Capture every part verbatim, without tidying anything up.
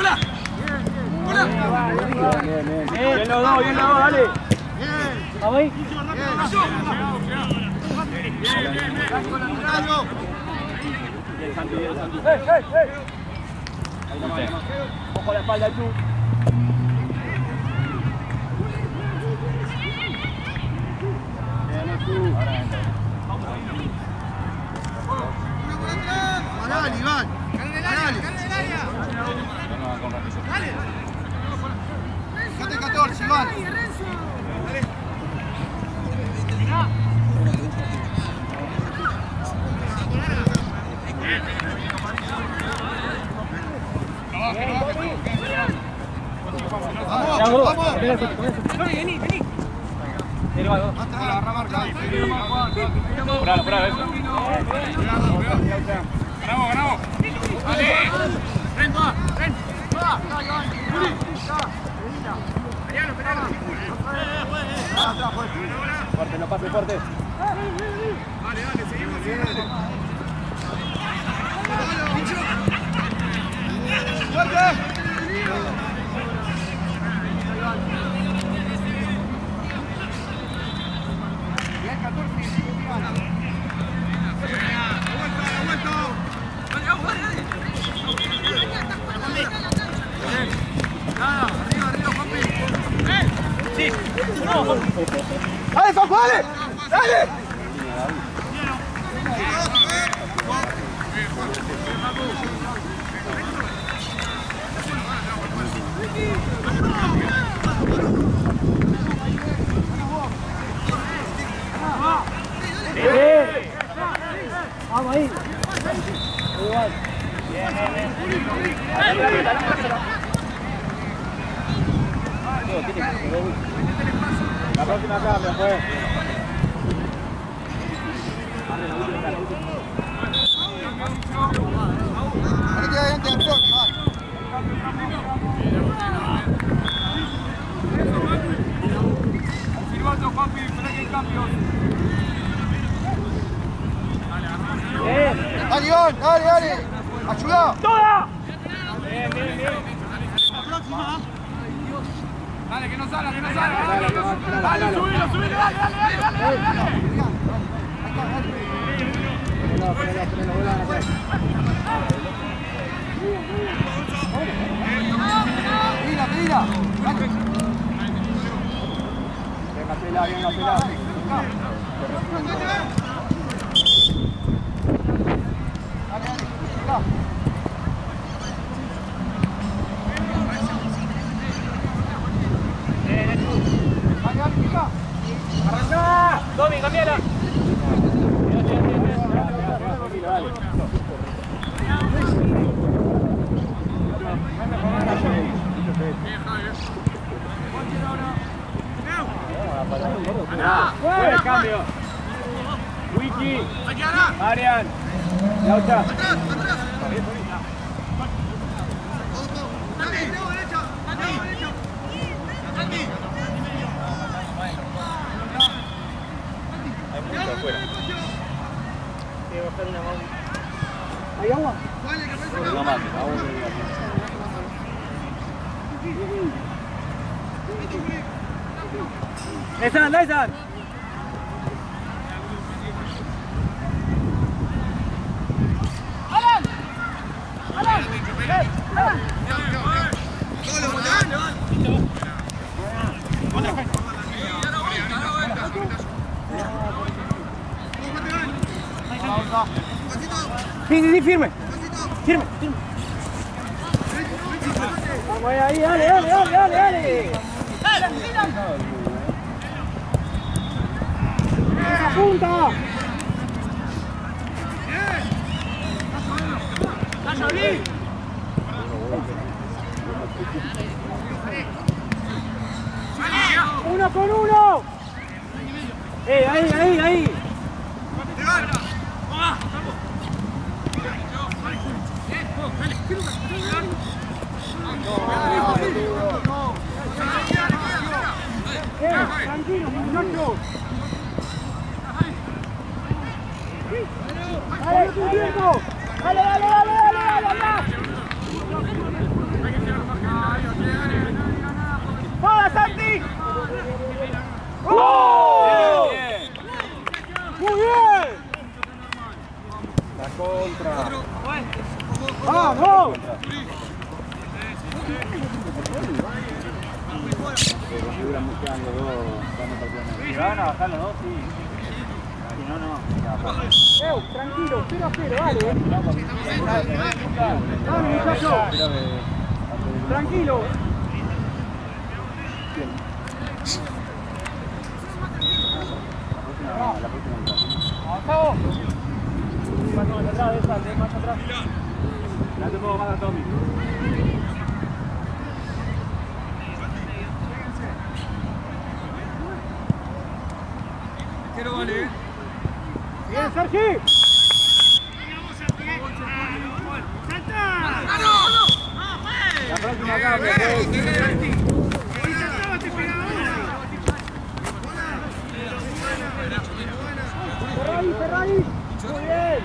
Bien, bien, bien. Bien los dos, bien los dos, dale. Vamos ahí. Bien, Santi, bien, Santi. ¡Ey, ey, ey! Ahí nomás, ahí nomás. Ojo a la espalda, tú. Bien, tú. Ahora entra. Dale, Iván. Dale. Dale. Fíjate catorce, Iván. Vamos, vamos. Vení, vení. Agarra marca. Bravo, bravo, eso. Ganamos, ganamos. Dale. Ven, va, ven. Va, Iván. Mariano, Mariano. Fuerte, no pase fuerte. Dale, dale, seguimos, seguimos. ¡Fuerte! ¡Dale, Facu, dale! ¡Dale! Vamos ahí. Igual. Bien, bien, bien. La próxima cambia, pues. Ponete adelante del bloque, Iván. Silbato, Juanpi, espera que hay cambios. Dale, Iván, dale, dale. Ayuda. ¡Toda! Bien, bien, bien. La próxima. Dale, que no salga, que no salga. Dale, dale, subilo, subilo, dale, dale, dale, dale, dale. Freno, freno, freno, vuelvan a hacer. Mira, mira. Venga, pela, venga, pela. ¡Arrancá! ¡Domi, cambiala! ¡Buen cambio! Wiki, Marian, Laucha. ¿Hay agua? No más, agua. ¡Lesan, lesan! ¡Alan! ¡Alan! ¡Alan! Sí, sí, sí, firme. Firme, firme. Vamos ahí, dale, dale, dale, dale, dale. ¡Esa punta! ¡Uno con uno! ¡Eh, ahí, ahí, ahí! Tranquilo, muchachos. Dale, tu tiempo. Dale, dale, dale, dale, dale, dale. ¡Vamos! Si van a bajar los dos, sí. Si no, no. Eh, tranquilo, cero a cero, dale. Dale, muchacho. Tranquilo. ¡Abajo! Más atrás, esa, más atrás. Date un poco más a Tommy. Quiero vale. Bien, Sergi. La próxima acá, Cerra ahí, cerra ahí. Muy bien.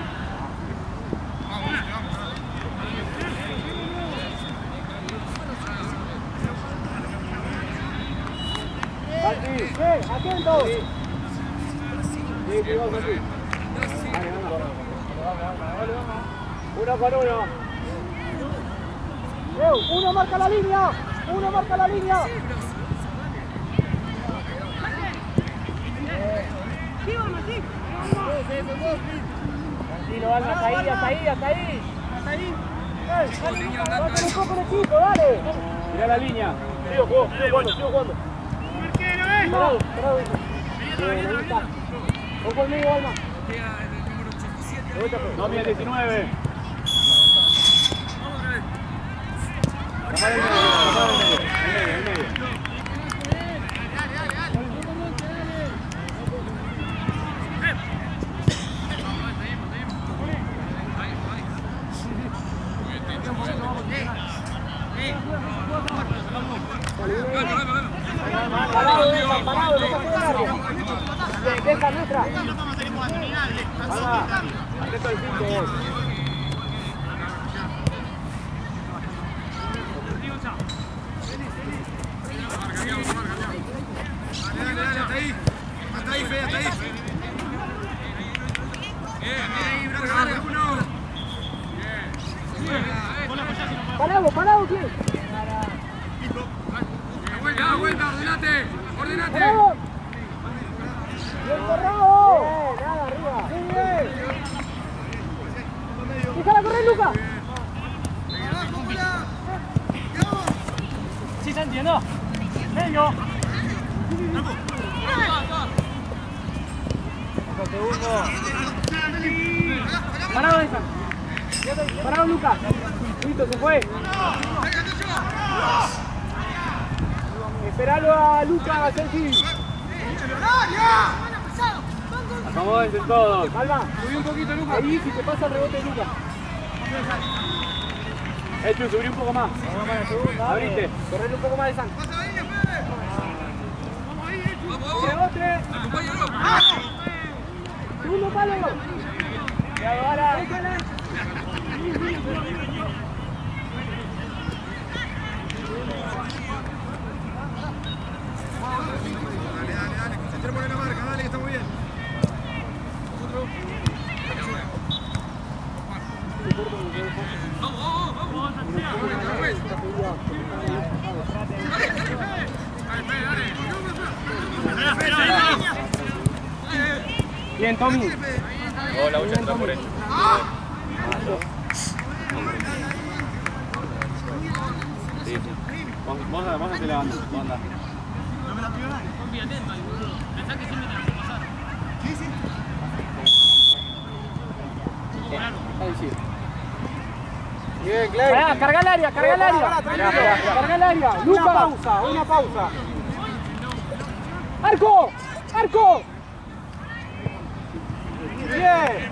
Bien, atento. Sí, sí, vamos aquí. Uno con uno. Eh, uno marca la línea. Uno marca la línea. Tranquilo, Alma, hasta ahí, hasta ahí, hasta ahí. Hasta ahí. Eh, dale un poco el equipo, dale. Mirá la línea. Sigo jugando, sigo jugando, sigo jugando. Parado, parado. Bien, ahí está. Vos conmigo, Alma. No, mira, diecinueve. Tapar el medio, tapar el medio. El medio, el medio. Parado, deja, parado, deja por el área. Deja nuestra. Alma, atento al cinco vos. Dale, dale, dale, hasta ahí. Hasta ahí, Fede, hasta ahí. Bien, bien, larga, larga, uno. Bien. Parado, parado, ¿quién? Vuelta, vuelta, ordenate, ordenate. Parado. Bien cerrado. Bien, nada, arriba. Muy bien. Déjala correr, Luca. Sí, se entiendo. Vengo. Segundo. Parado, esa. Parado, Luca. Listo, se fue. Esperalo a Luca, Sergi. Acomódense todos. Alma, subí un poquito, Luca. Ahí, si te pasa el rebote, Luca. Hecho, subí un poco más. Abriste. Correle un poco más de San. Rebote. Segundo palo. Cuidado, Ara. Dale, dale, dale, concentrémonos en la marca, dale, que está muy bien. Nosotros. Vamos, vamos, vamos. Bien, Tommy. Hola, muchas gracias por hecho. Sí, sí. Vos, vos, vos te levantas, vos andás. No me la pido nadie. Pensá que siempre te la puedo pasar. Sí, sí. Ahí sí. Bien, Clay. Pará, carga el área, carga el área. Carga el área. Luca. Una pausa, una pausa. ¡Arco! ¡Arco! Bien.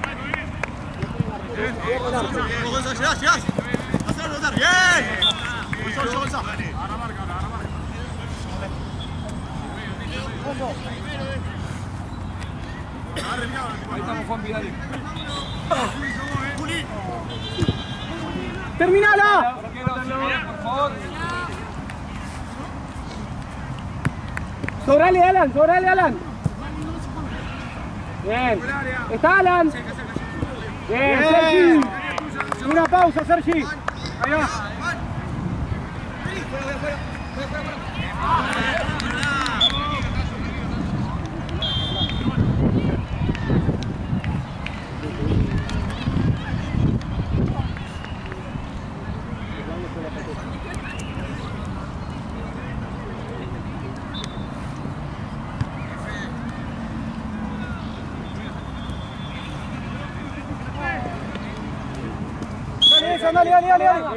Gonzalo, llegás, llegás. Hacelo notar. Bien. Gonzalo, Gonzalo. Ahora marca, ahora marca. Ahí estamos, Juan Vidal. Juli. ¡Terminala! Por favor. Sobrale, Alan, sobrale, Alan. Bien. Está Alan. Bien, Sergi. pausa, Sergi. Ahí va. Dale, dale, dale, dale.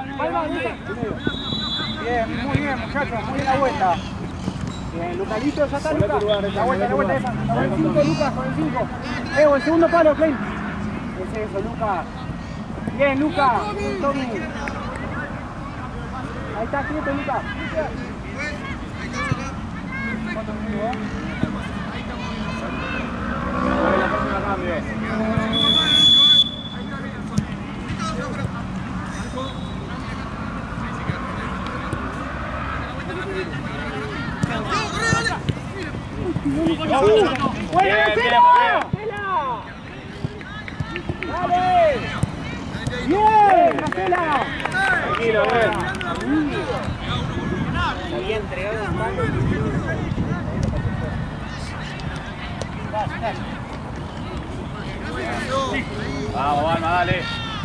Bien, muy bien, muchachos, muy bien la vuelta. Bien, Lucalito, ya está Lucas. La vuelta, la vuelta esa. Con el cinco, Lucas, con el cinco. Evo, el segundo palo, Klein. Es eso, Lucas. Bien, Lucas. Tommy. Ahí está, quieto, Lucas. ¿Cuánto minutos? La próxima cambio. ¡Buena, Cela! ¡Dale! ¡Bien, Cela! Tranquilo, bien. Se había entregado un mano. Vamos, Alma, dale.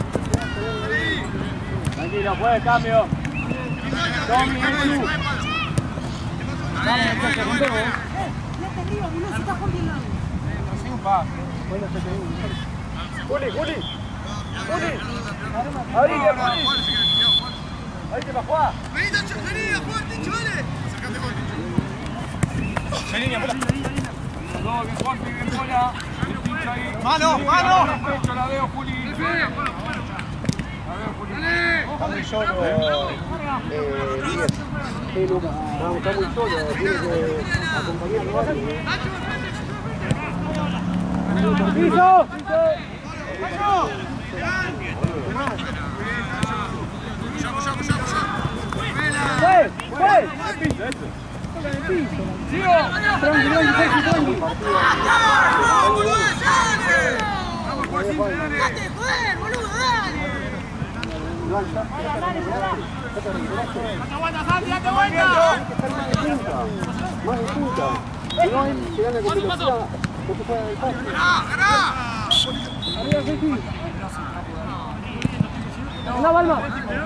Tranquilo, puede cambio. Tommy, Edu. Vamos, muchachos, contemos. Juli, Juli. Juli. Abrite, Juli. Abrite para jugar. Vení, vení, a jugar, Tincho, dale. Acércate con Tincho. Vení, bola. No, bien fuerte, bien bola. El pincho ahí. Mano, mano. Pecho, la veo, Juli. La veo, Juli. Está muy solo, eh, Díaz. Sí, Lucas. No, está muy solo, tiene que acompañarlo a alguien. ¡Piso! ¡Piso! ¡Fue! ¡Fue! ¡Sigo! ¡Tranqui, tranqui, tranqui, tranqui! ¡Vamos, boludo, dale! ¡Date, joder, boludo, dale! ¡Date vuelta, Santi, date vuelta! Más de punta. No es que gane con velocidad, porque fuera del pase. Arriba, Sergi. ¡Anda, Balma!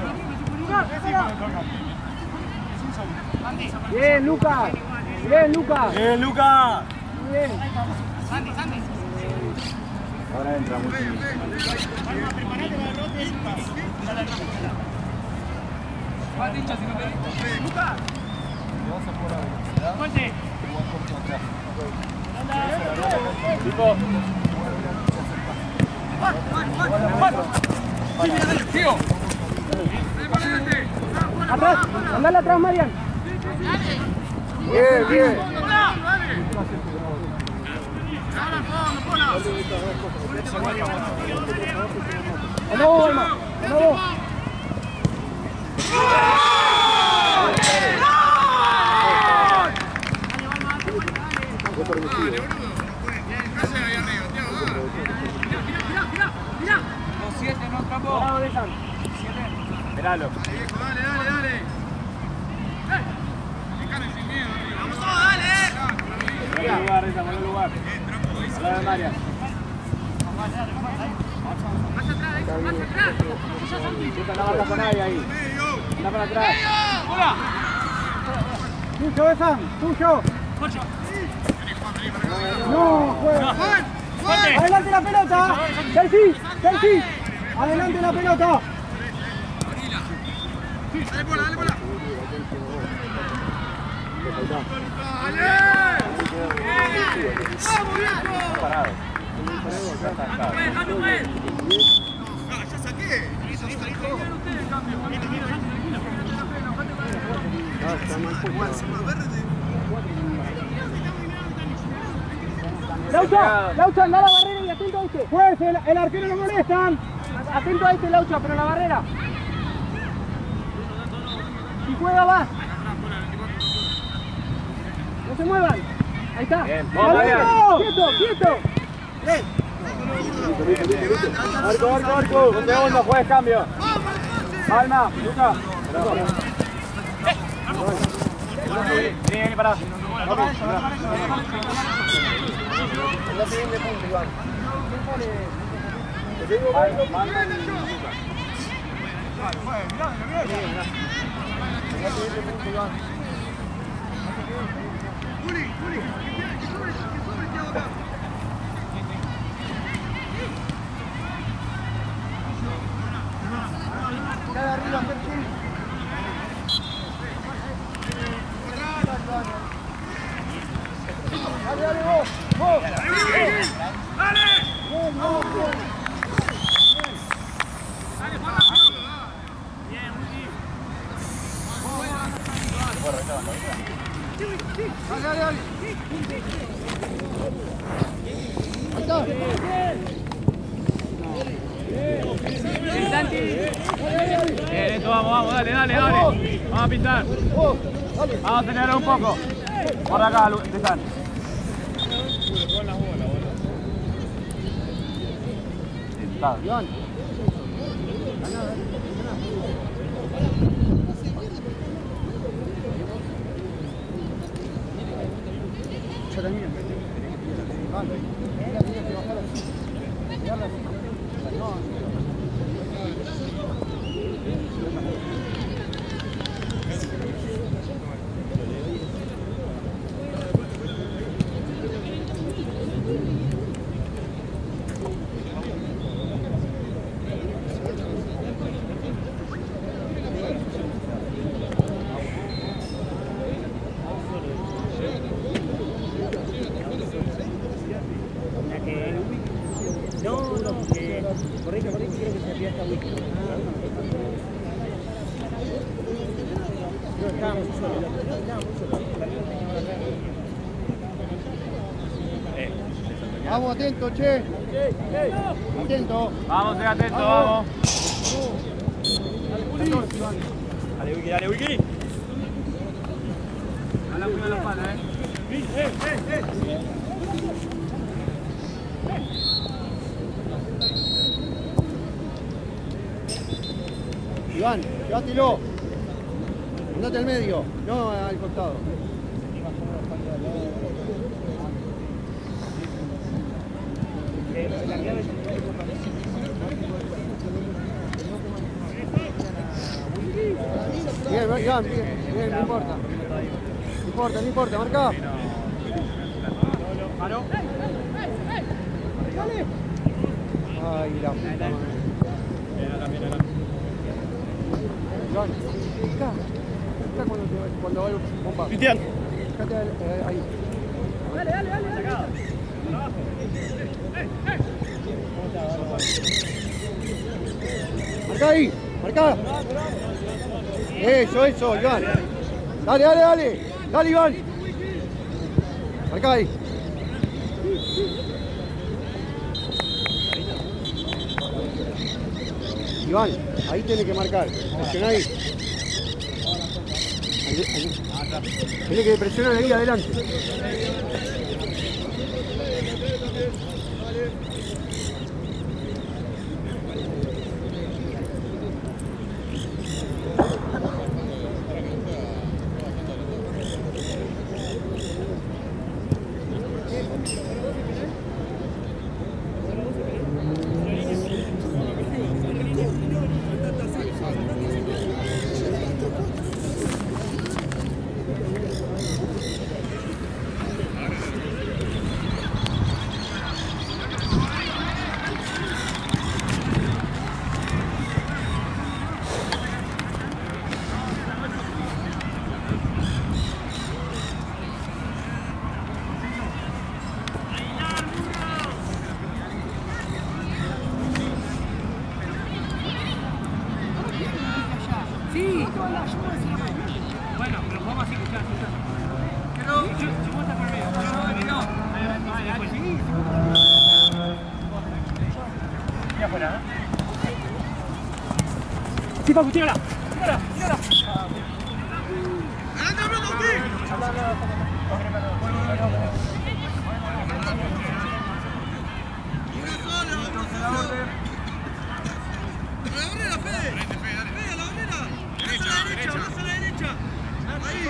Bien, Lucas. Bien, Lucas. Bien, Lucas. Bien. Ahora entra mucho. Fuerte. Tipo. Tío. Atrás. Andale atrás, Marian. Bien, bien. Anda vos, Balma. Anda vos. Miralo. Dale, dale, dale. Vamos todos, dale. Buen lugar, Rita, buen lugar. A la de María. Más atrás, más atrás. Chuta, no marca con nadie ahí. Anda para atrás. ¡Hola! Tuyo, Esan. Tuyo. No, juega. Adelante la pelota. Sergi, Sergi. Adelante la pelota. Dale bola, dale bola. ¡Vamos, viejo! Parado. ¡Dejando, pues! Ah, ya saqué. Laucha, Laucha, anda a la barrera y atento a este. Juez, el, el arquero lo molestan. Atento a este, Laucha, pero la barrera. Si juega, va. No se muevan. Ahí está. Bien, ¡Quieto, vamos, Marian. quieto, quieto! Ven. Marco, Marco, Marco. Un segundo, juegues cambio. Calma, Luca. Vení, vení, pará. La siguiente punto, Iván. Juli, Juli, que sobre, que sobre, Thiago acá. Cada arriba, Sergio. Dale, dale, vos, vos. ¡Dale! Bien, vos, bien. ¡Dale, Juan! Bien, muy bien. Dale, dale, dale. Ahí está. Santi. Bien, esto, vamos, vamos, dale, dale, dale. Vamos a pintar. Vos, dale. Vamos a acelerar un poco. Por acá, Dejan. Está. Iván. Yo también. Iván. Mira, tienes que bajar así. Pegarla así. No. Vamos, atento, che. Atento. Vamos, sé atento, vamos. Dale, Wiki, dale, Wiki. A la primera los palos, eh. Eh, eh, eh. Iván, llévatelo. Andate al medio, no al costado. Bien, Iván, bien, bien, no importa. No importa, no importa, marca. Ay, la puta madre. Iván, acá. Acá cuando, te, cuando va el bomba. Cristian. Fíjate eh, ahí. Dale, dale, dale. Marca ahí, marca. Eso, eso, Iván. Dale, dale, dale. Dale, Iván. Marca ahí. Iván, ahí tiene que marcar. Presiona ahí. Ahí, ahí. Tiene que presionar ahí adelante. Bueno, pero vamos a escuchar. Pero si vos estás por medio. No, no. Ya fuera, ¿eh? Sí, Papu, tírala. Tírala, tírala. ¡Anda, bro, Una sola. barrera, Fede. Fede, a la barrera. Derecha, a la derecha. Más a la derecha. Ahí.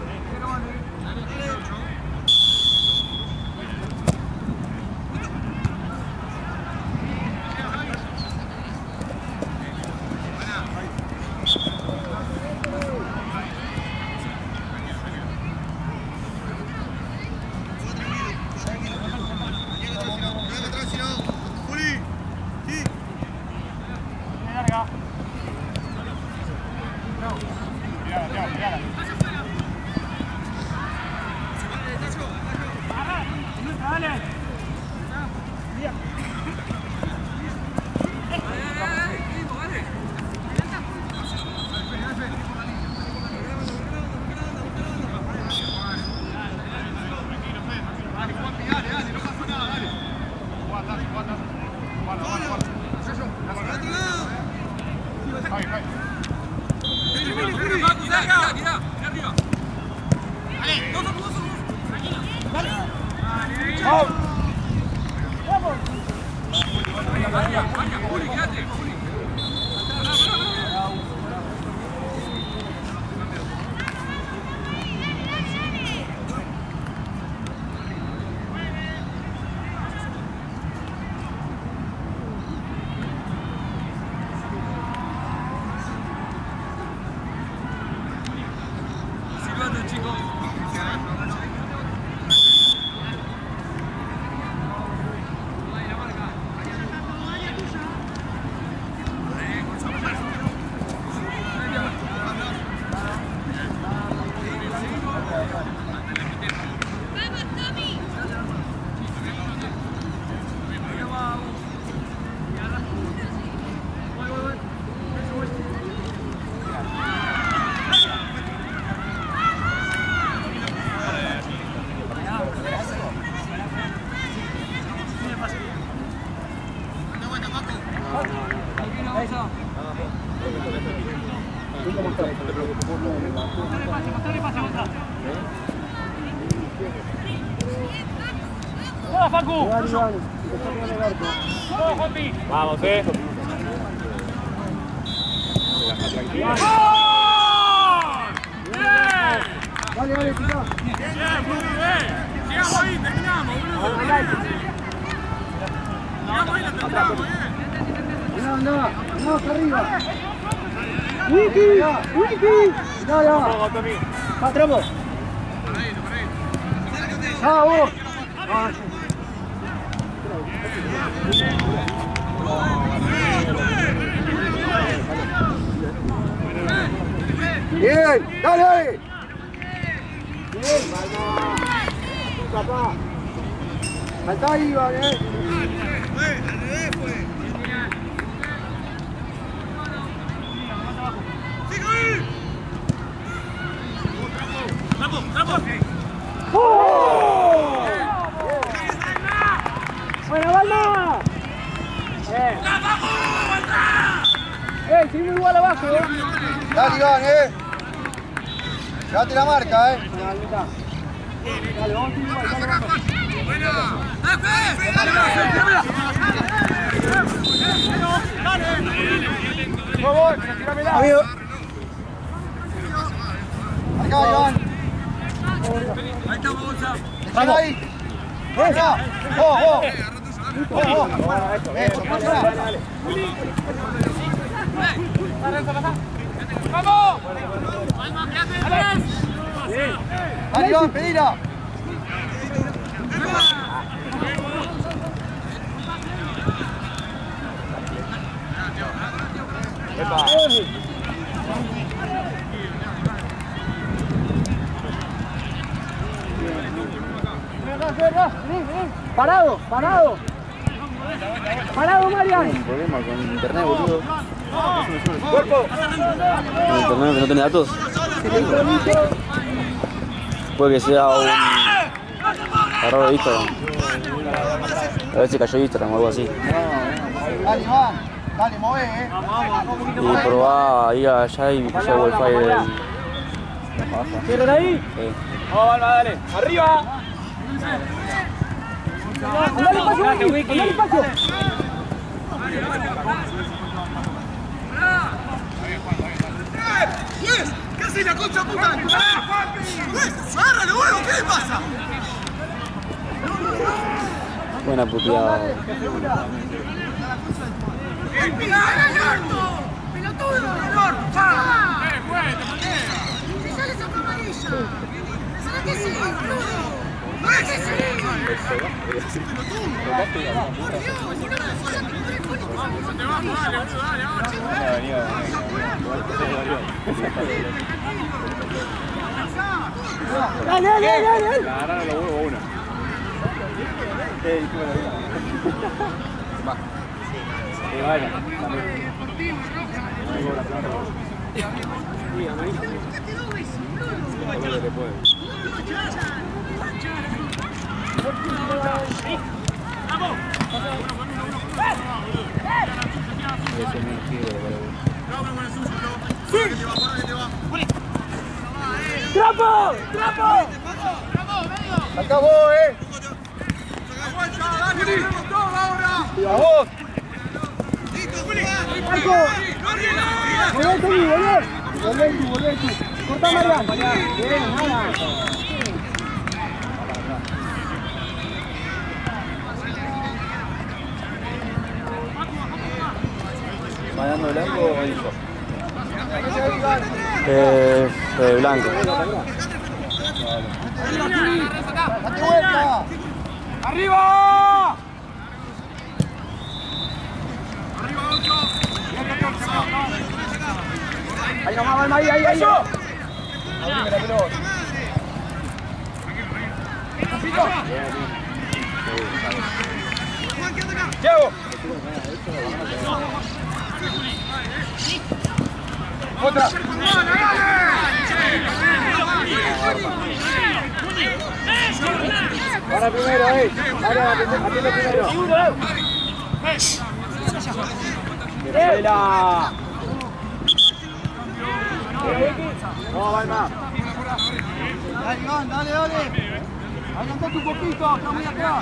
Vamos, eh. Dale, dale, chica. Bien, muy bien. Sigamos ahí, terminamos, boludo. Sigamos ahí, la terminamos, bien. No, no, no, acá arriba. Wiki, Wiki. No, no. Patramos. Ah, vos. Ah, bien, dale, dale. Bien, Palma. Papá. Saltá ahí, Iván, eh. Fue, al revés fue. ¡Sigue ahí! ¡Trapo, trapo! ¡Oh! ¡Buena, Palma! ¡Eh! ¡Eh! Seguimos igual abajo, eh. Dale, Iván, eh. Date la marca, eh. Dale, vamos a ir igual, dale, vamos. Buena. ¡Dale, dale, Por favor, tirame la. Amigo. Acá, Iván. Ahí estamos, Gonzalo. Dejalo ahí. Esa. ¡Oh, oh! ¡Oh, oh! Eso, pasa. ¡Vamos! Dale, Iván, pedila. Parado, parado. Parado, Marian. Un problema con internet, boludo. Cuerpo. Con internet que no tiene datos. Puede que sea un error de Instagram. A ver si cayó Instagram o algo así. Dale, Iván. Dale, mové, eh. Y probá ahí allá y puse el wifi del... ¿Cierran ahí? Sí. Vamos, Alba, dale. ¡Arriba! Dale espacio, Wiki. Dale espacio. ¡Juez! ¿Qué haces la concha puta? ¡Juez! ¡Agárralo, huevo! ¿Qué le pasa? Buena puteada. ¡Pelotudo! ¡Eh, güey! ¡Si sale esa amarilla! ¿Sabes qué sí, boludo? ¿Sabes qué sí? ¡Por Dios! Si no me lo sacan, no le pones que Te vamos, dale, boludo, dale, ahora. Dale, dale, dale, dale. La agarraron los huevos uno. Y bueno, también. ¡Trapo! ¡Trapo! Acabó, eh. A vos. ¡Marco! ¡Volvé, Tommy, volvé! Volvé tú, volvé tú. Corta, Marian. Bien, nada. ¿Mandando blanco o hijo? Eh, eh, blanco. ¡Date vuelta! ¡Arriba! Ahí nomás, Balma, ahí, ahí, ahí. Abrime la pelota. Diego. Otra. Ahora primero, eh. Ahora atiende primero. ¡Vela! No, Balma. Dale, Iván, dale, dale. Adelantate un poquito, está muy atrás.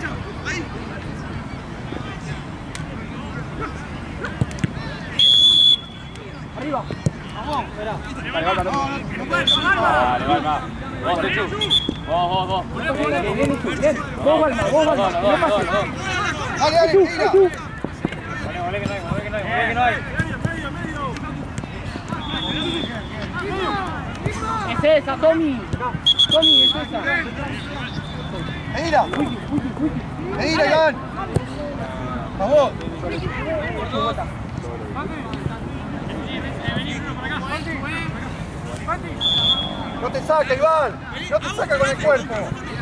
Arriba. Vamos, espera. Dale, Balma. Dale, Balma. Vos, Techu. Vos, vos, vos. Bien, bien, bien. Vos, Balma, vos, Balma. No pases. Dale, dale, Tú, tira. tú. Volé que no hay, volé que no hay, volé que no hay. Es esa, Tommy. Tommy, es esa. Medina. Medina, Iván. A vos. No te saca, Iván. No te saca con el cuerpo.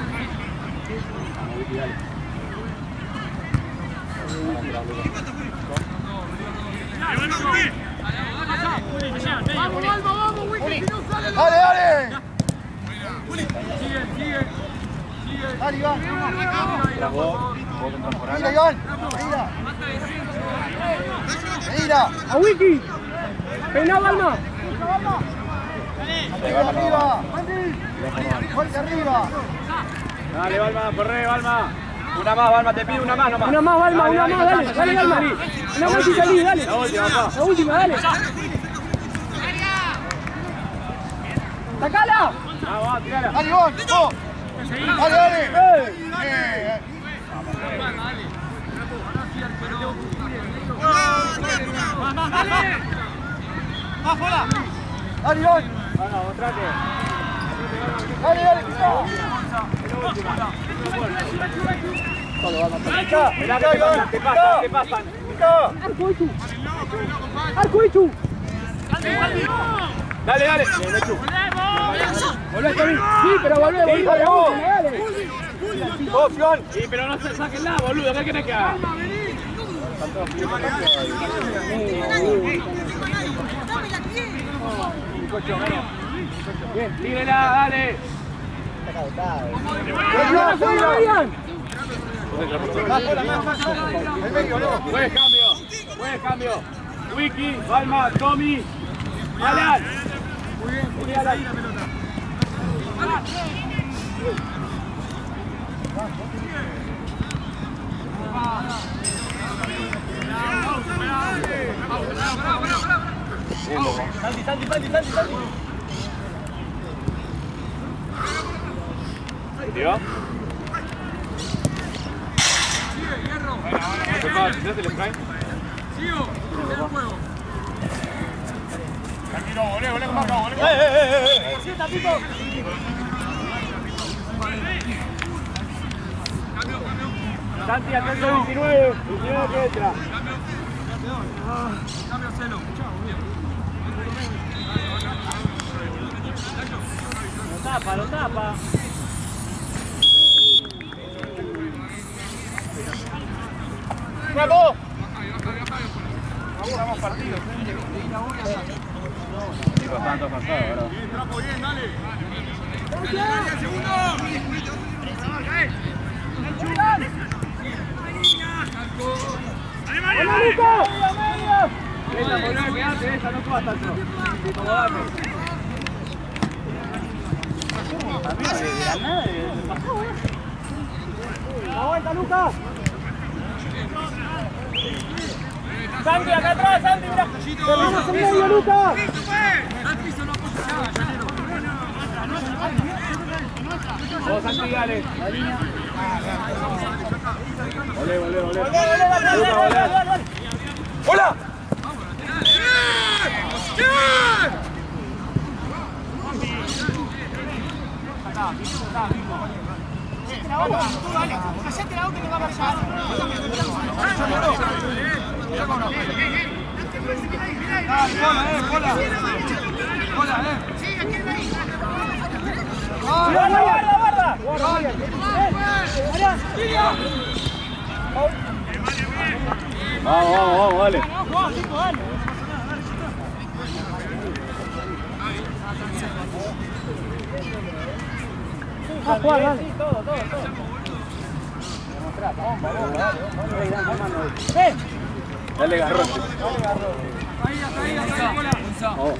¡Vamos, vamos, vamos, Wiki! ¡Si no sale! Dale, dale. Sigue, sigue. Sigue. Dale, Iván. Mira vos, vos contemporáneo. Mira, Iván. Mira. Mira. A Wiki. Peiná, Balma. Arriba. Fuerte arriba. Dale, Balma, corre, Balma. Una más, Balma, te pido una más nomás. Una más, Balma, una más, dale, dale, Balma. Una más y salí, dale. La última, papá. La última, dale. ¡Sacala! Vamos, vamos, tirala. Dale, Iván. Vos. Dale, dale. ¡Eh! Eh. Dale, Iván. Vamos, mostrate. Dale, dale, pisá. Mirá que te pasan, te pasan, te pasan. ¡Arco y tú! ¡Arco y tú! Dale, dale. Bien, Lechu. ¡Volvé, Tommy! Sí, pero volvé, volvé. dale, vos. Dale. Vos, Iván. Sí, pero no se saquen nada, boludo. ¿Qué querés que haga? Bien. Tírela, dale. ¡Afuera, afuera, Marian! El medio, no. Buen cambio. Buen cambio. Wiki, Balma, Tommy. Alan. Muy bien, muy bien, Alan. Santi, Santi, Santi, Santi, Santi. ¿Tío? Tranquilo, volé, volé con Marco, volé con ¡Eh, eh, eh! eh. ¡Sí, Tapito! Santi, atento veintinueve. veintinueve que entra. Cambio celo. Lo tapa, lo tapa. ¡Bravo! Estamos partidos. Bastante avanzado, ¿verdad? Bien, trapo, bien, dale. ¡Dale, segundo! ¡Dale, María! Esa, por que hace, esa no puede tanto. Incomodame. A mí de la nada me pasó, ¿eh? ¡La vuelta, Lucas! Santi, acá atrás, Santi, mira. ¡Terminamos en medio, Lucas! Vos, Santi, dale. Olé, olé, olé. ¡Olé, olé, dale, dale, dale, dale, dale! ¡Hola! La boca, tú dale, callate la boca que va a marchar. Sí, aquí en ahí. ¡Guarda, guarda, guarda! ¡Guarda, Marian! ¡Marian! Vamos, vamos, vamos, dale. ¡Ah, Juan, dale! Todo, todo, todo. ¡Eh! Dale garrote. Ahí, hasta ahí, hasta ahí, cola. Oh,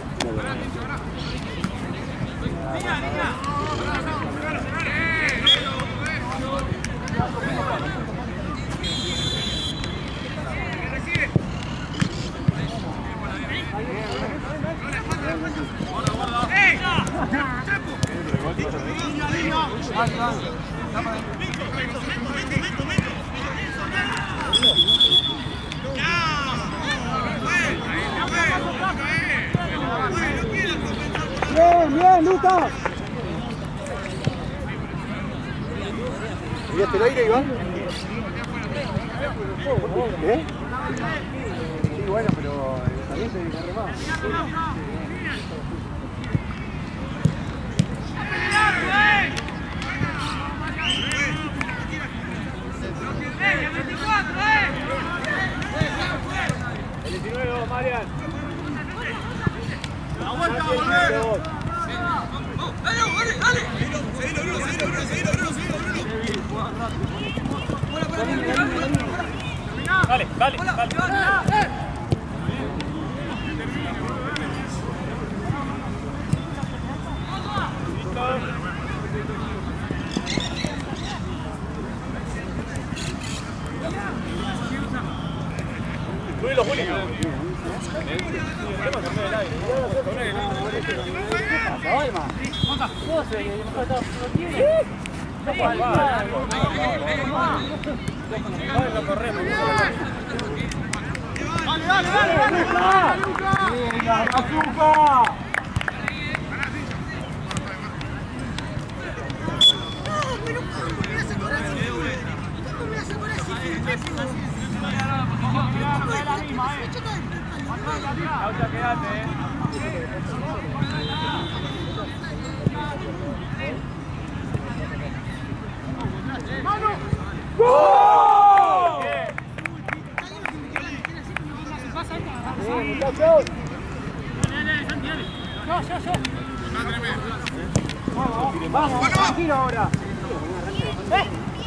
¡Bien, bien, Lucas! ¿Miraste el aire, Iván? ¿Eh? Sí, bueno, pero también se derribaba. el diecinueve, Marian. ¡La vuelta, volver! ¡Dale, dale, dale! ¡Seguilo, Bruno, seguilo, Bruno, seguilo, Bruno, seguilo, Bruno! Dale, dale, dale. Subilo, Juli. ¡Dale, dale, dale! ¡Venga, Azúcar! No, pero ¿cómo me vas a cobrar así? ¿Cómo me vas a cobrar así? Laucha, quédate, eh. ¡Gol! ¡Bien, muchachos! Vamos, vamos, tranquilo ahora. ¡Eh!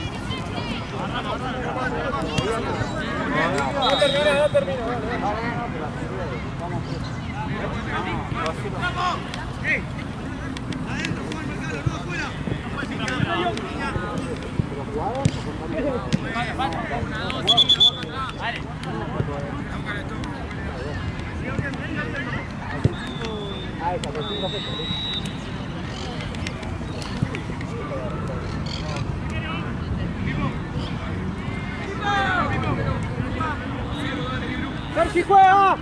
No termina, no termina. ¡Sergi juega!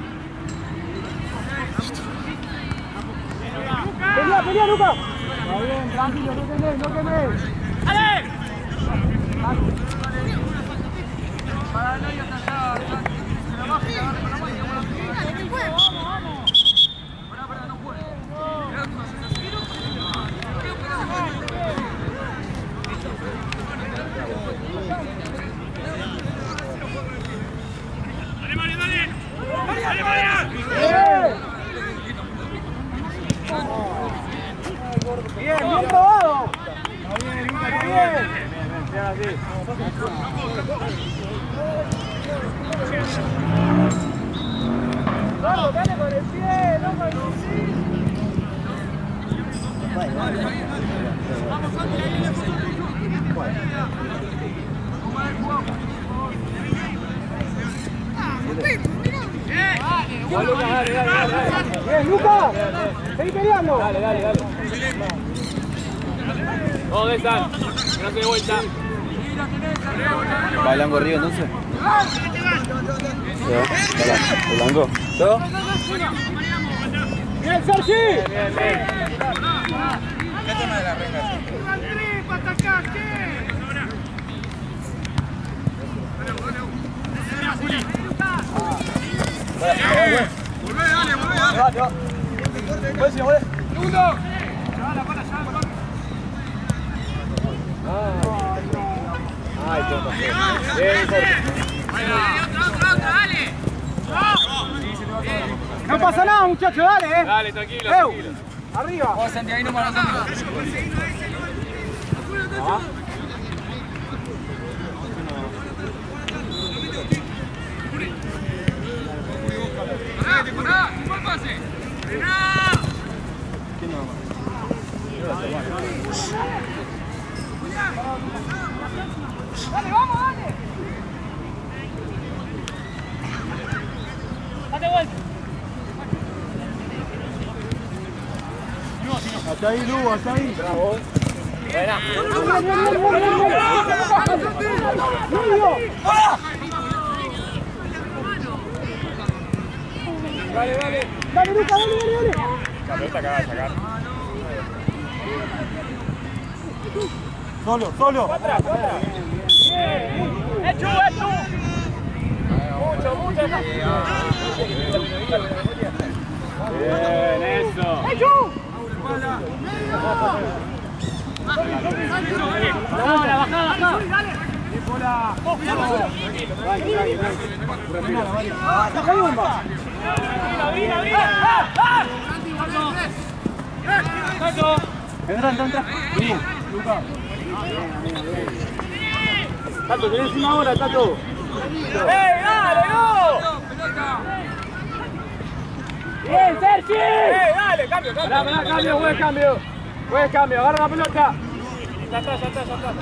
¡Pelea, pelea, Luca! Está bien, tranquilo, no quemes, no quemes. ¡Ale! Para el aire hasta allá, se la baja y la agarra con la mano y la bola. ¡Vamos, vamos! Pará, pará, no puede. Dale, Mario, dale. Dale, Mario. Bien, bien probado. Bien, bien, bien. Bien, así. Vamos, dale con el pie, no con el pie. Vamos, Santi, ahí viene el fútbol tuyo. Dale, dale, dale, dale. Bien, Lucas. Seguí peleando. Dale, dale, dale. Vamos, de San. Que no se dé vuelta. ¿Bailango Río entonces? ¿Yo? ¿Bailango? ¿Yo? Bien, Sergi. Bien, bien, bien. ¿Qué tema de la regla? Volvé, dale, volvé, dale. Pues, señor, Segundo. Ay, qué pasó. Bien, Jorge. no pasa nada, muchachos, dale, eh. Dale, tranquilo, Eu, tranquilo. arriba. Vamos, Santi, ahí nomás, Santi. Dale, vamos, dale. Date vuelta. Hasta ahí, Lu, hasta ahí. Bravo. Buena. Dale, dale. Dale, Luca, dale, dale, dale. La pelota acaba de sacar. Solo, solo. Atrás, atrás. ¡Echu, echu! Mucho, mucho. Bien, eso. ¡Echu! Ahora, baja, baja. Baja bomba. Vina, vina, vina. Entra, entra, entra. Bien, Luca. Tato, tenés encima ahora, Tato. ¡Ey, dale, no! ¡Bien, Sergi! ¡Ey, dale, cambio, cambio! Pará, pará, cambio, buen cambio. Buen cambio, agarra la pelota. Ya está, ya está, ya está.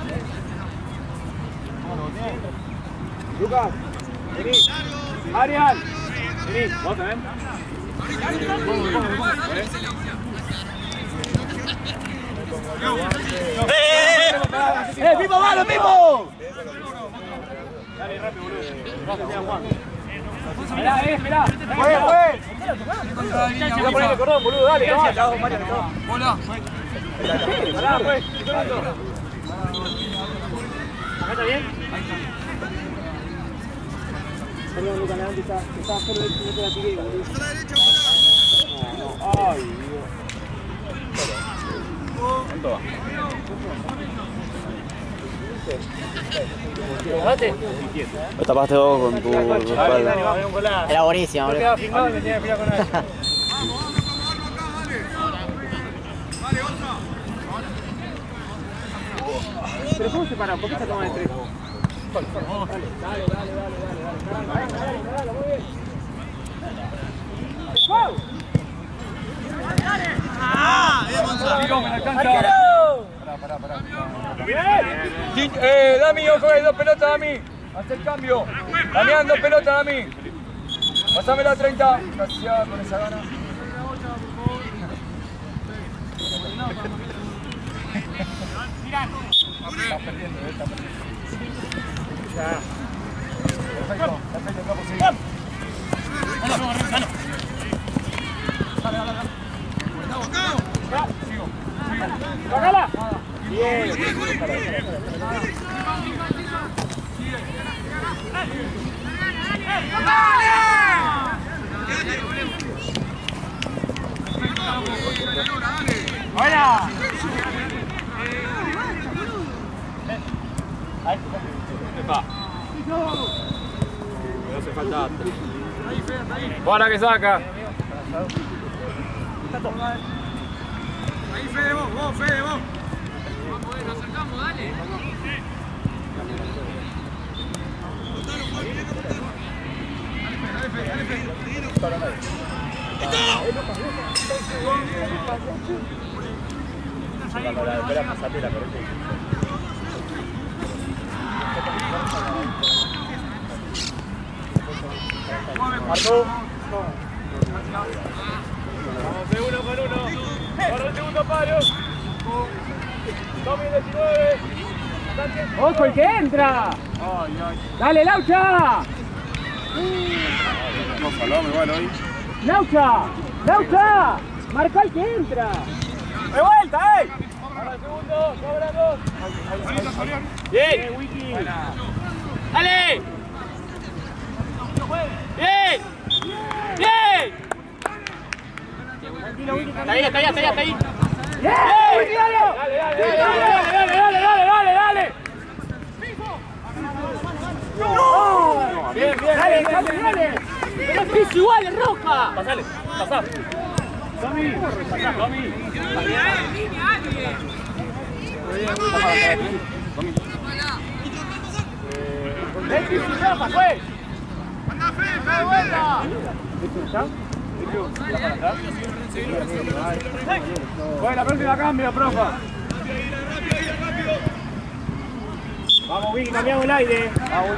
Lucas. Vení. Ariel. Vení, vos también. ¡Eh, Pipo, va, lo mismo! Dale, rápido, boludo. Gracias, Juan. Esperá, eh, esperá. ¡Fue, fue! Voy a poner el cordón, boludo, dale. Gracias. Hola. Pará, pues. ¿Acá está bien? Perdón, Lucas, me antes estaba solo el no te la tiré. Ay, Dios. ¿Cuánto va? Lo tapaste vos con tu espalda. Era buenísimo, boludo. Quedaba filmado y me tenía que fijar con él. Pero ¿cómo se para? ¿Por qué se toma de tres? Dale, dale, dale, dale, dale. Dale, dale, muy bien. ¡Wow! ¡Ah! ¡Eh, Gonzalo! me la cancha. Pará, pará, pará. Bien. Eh, Dami, ojo, hay dos pelotas, Dami. Haz el cambio. Damián, dos pelotas, Dami. Pásame la treinta. Gracias con esa gana. Está perdiendo, está perdiendo. Ya. Perfecto, perfecto, capo, sí. Sigo, sigo. ¡Tócala! Bien. ¡Buena! Epa. Me hace falta. Buena que saca. Ahí, Fede, vos, vos, Fede, vos. Vamos, nos acercamos, dale. Espera, pasate la correcta. Marco. Vamos de uno con uno. Por el segundo palo. Tommy diecinueve. ¡Ojo el que entra! ¡Dale, Laucha! No, salame, bueno, hoy. ¡Laucha! ¡Laucha! ¡Marca el que entra! ¡De vuelta, eh! Para el segundo, sobran dos. ¡Bien! Wiki! ¡Dale! ¡Bien! ¡Bien! Está ahí, está ahí, está ahí, está ahí. ¡Bien! ¡Wiki, dale! ¡Dale, dale, dale, dale, dale, dale, dale, dale! ¡No! Bien, bien, dale, dale, dale. Pero es piso igual, es roja. Pasale, pasá. Tommy, pasá, Tommy. ¡El piso ya pasó! ¡Anda, Fede, Fede, vuelta! Bueno, la próxima cambio, profa. Vamos, Vicky, cambiamos el aire. Vamos,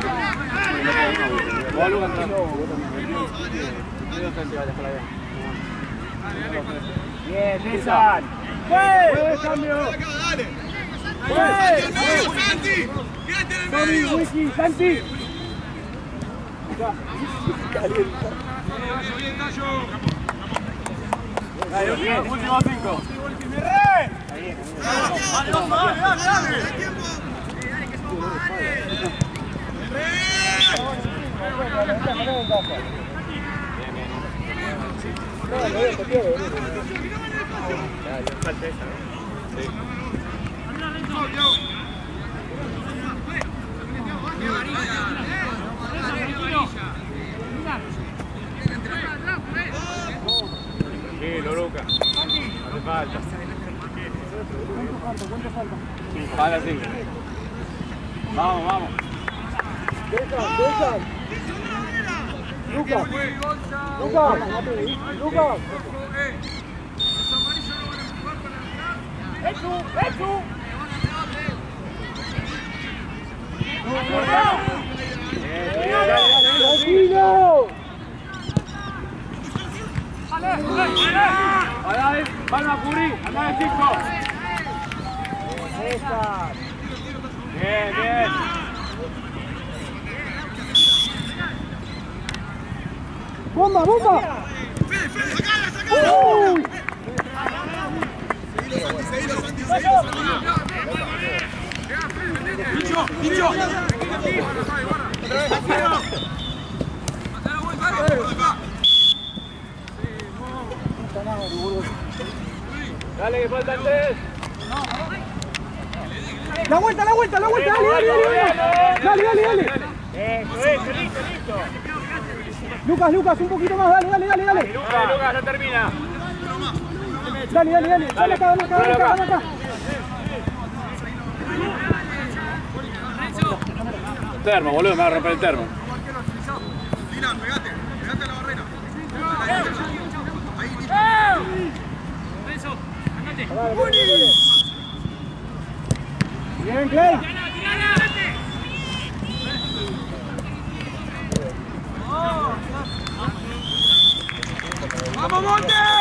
bien, César. ¡Fue! ¡Cambio! ¡Fue! ¡Santi! ¡Quédate en el Tommy, medio! Wiki, Santi. Dale, bien, último cinco. ¡Dale, vamos, dale, dale, dale! Tranquilo, Luca. No hace falta. ¿Cuánto falta? Falta cinco. Vamos, vamos. Dejan, dejan. Lucas. Lucas. Lucas. ¡Echu! ¡Echu! ¡Tranquilo! ¡Dale! ¡Palma, Curry! ¡Anda de cinco! César. Bien, bien. ¡Bomba, bomba! ¡Fede, Fede, sacala, sacala! ¡Uy! Seguilo, Santi, seguilo, Santi. ¡Bicho, bicho! Dale, que faltan tres. ¡La vuelta, la vuelta, la vuelta! ¡Dale, dale, dale! ¡Dale, dale, dale! Eso, eso, listo, listo. Lucas, Lucas, un poquito más, dale, dale, dale, dale. Lucas, Lucas, ya termina. Dale, dale, dale. Dale acá, dale acá, dale acá, dale acá. Termo, boludo, me va a romper el termo. Tira, pegate, pegate a la barrera. Bien, Clay. ¡Vamos, Monte!